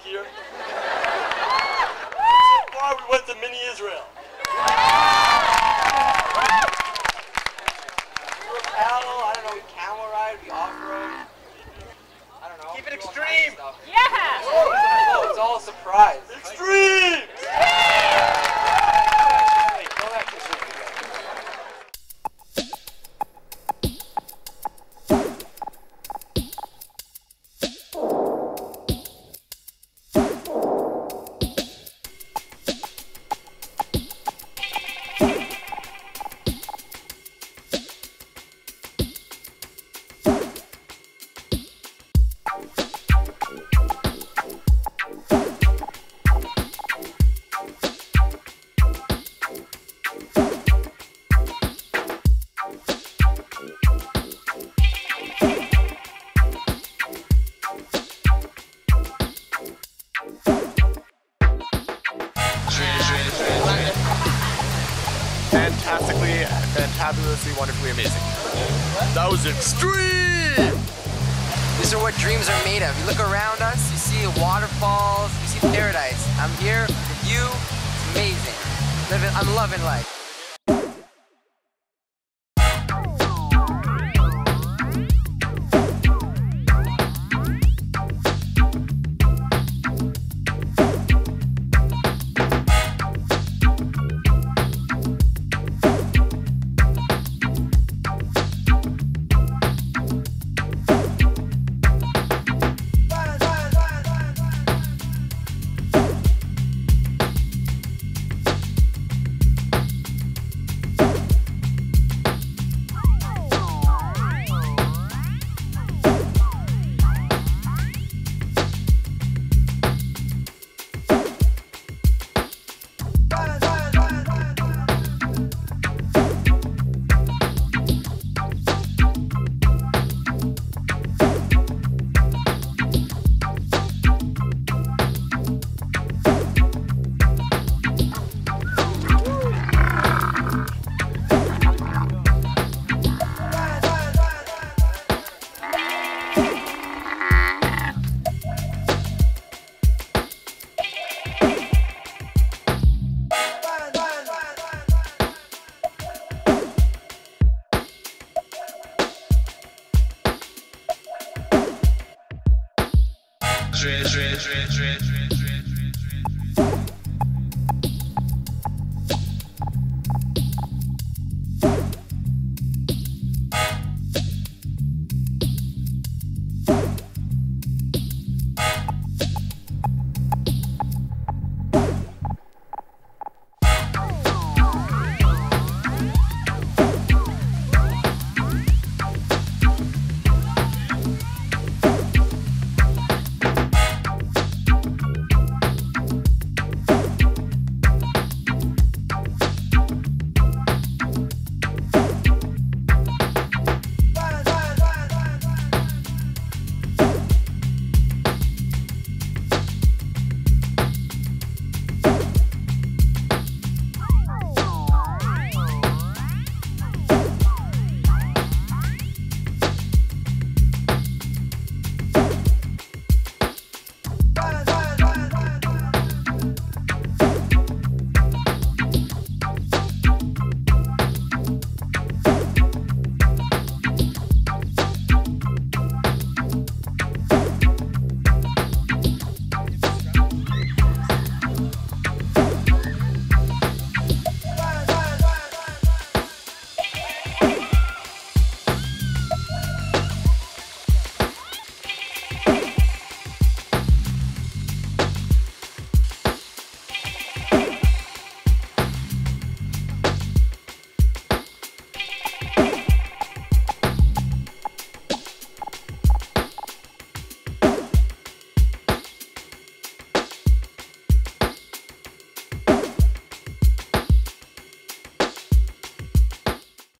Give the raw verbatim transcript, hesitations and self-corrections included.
gear. So far, we went to mini Israel. We paddle, I don't know, we camel ride, we off-road. I don't know. Keep it extreme! Yeah! Oh, it's all a surprise. Extreme! Fantastically, fantabulously, wonderfully amazing. That was extreme! These are what dreams are made of. You look around us, you see waterfalls, you see paradise. I'm here with you. It's amazing. Living, I'm loving life. Dread, dread, dread, dread, dread.